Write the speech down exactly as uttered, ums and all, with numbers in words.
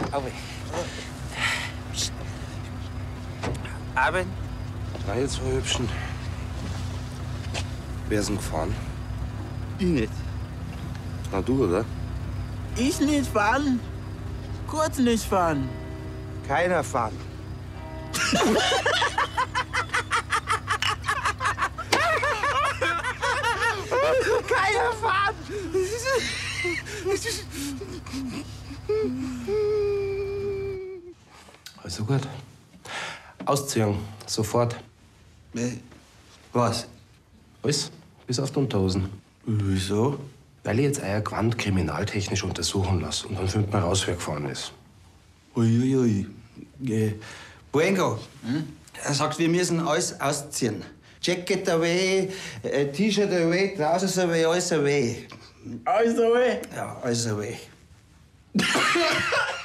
Auwe. Abend. Na, jetzt, Frau Hübschen. Wer ist denn gefahren? Ich nicht. Na, du, oder? Ich nicht fahren. Kurz nicht fahren. Keiner fahren. Keiner fahren. Also gut. Ausziehen. Sofort. Was? Alles. Bis auf die Unterhosen. Wieso? Weil ich jetzt euer Gewand kriminaltechnisch untersuchen lasse. Und dann findet man raus, wer gefahren ist. Uiuiui. Äh, Buengo, hm? Er sagt, wir müssen alles ausziehen. Jacket away, äh, T-Shirt away, Trousers away, alles away. Alles away? Ja, alles away.